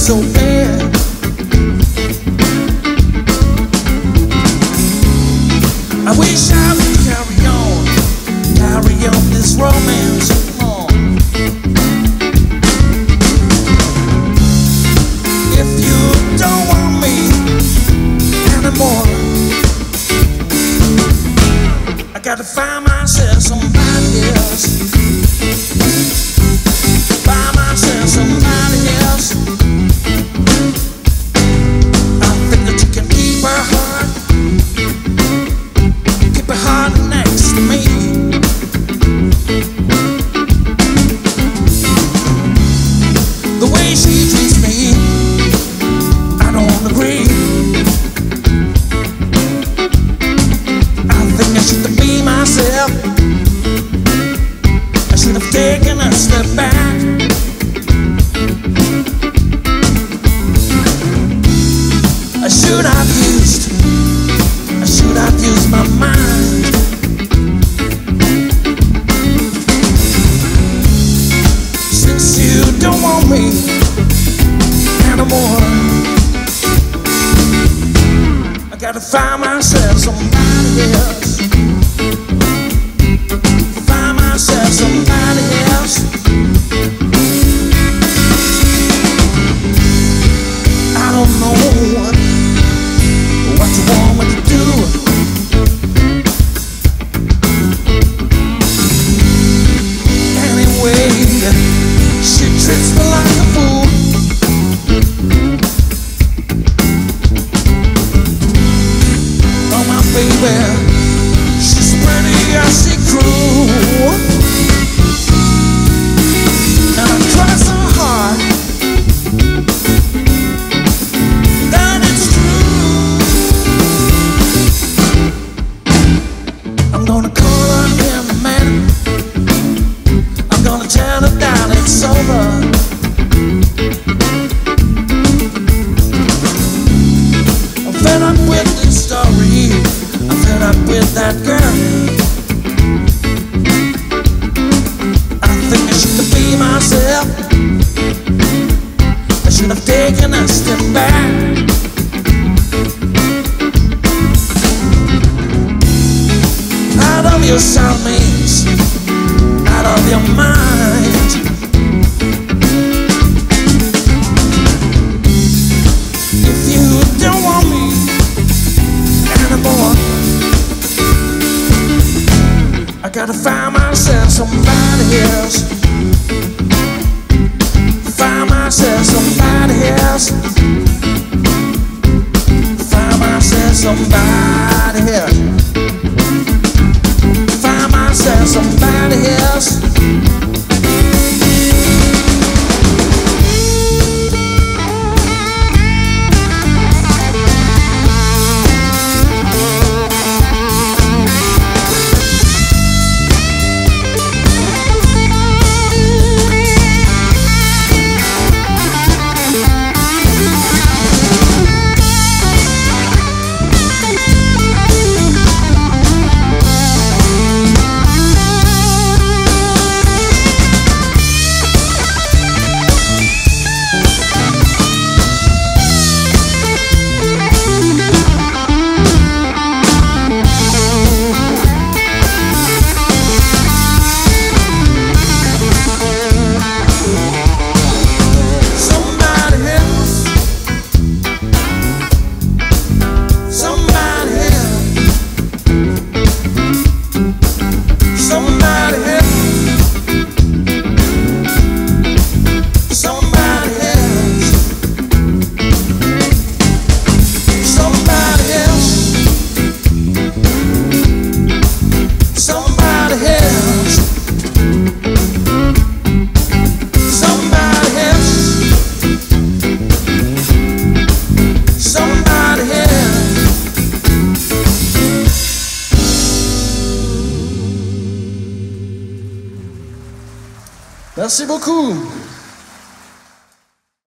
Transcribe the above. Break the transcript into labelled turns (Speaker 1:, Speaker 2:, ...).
Speaker 1: so bad. I wish I would carry on this romance on. If you don't want me anymore, I gotta find myself somebody else. Find myself somebody else. I think that you can keep her heart, keep her heart next to me. The way she treats me, I don't agree. I think I should be myself. I should have taken a step back. I should have used my mind. Since you don't want me anymore, I gotta find myself somebody else. Find myself somebody else. I don't know what you want me to do. Anyway, she treats me like a fool. Oh my baby, she's pretty as she cruel. And I try so hard that it's true. I'm gonna call her in a minute. I'm gonna tell her that it's over. I'm fed up with this story. I'm fed up with that girl. I think I should be myself. I should have taken a step back. Out of your surroundings, out of your mind. If you don't want me anymore, I gotta find myself somebody else. Find myself somebody else. Find myself somebody else. Find myself somebody else. Merci beaucoup.